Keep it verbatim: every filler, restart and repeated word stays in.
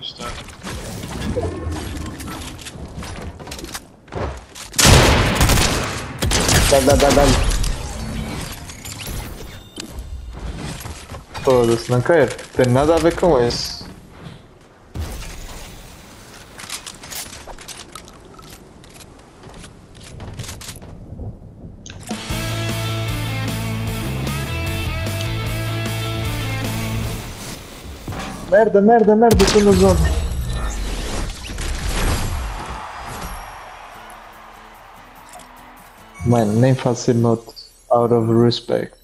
Pois está. Dá, dá, dá, dá. Foda-se, não quero. Tem nada a ver com isso. Merda, merda, merda, estou na zona. Mano, nem faço emote out of respect.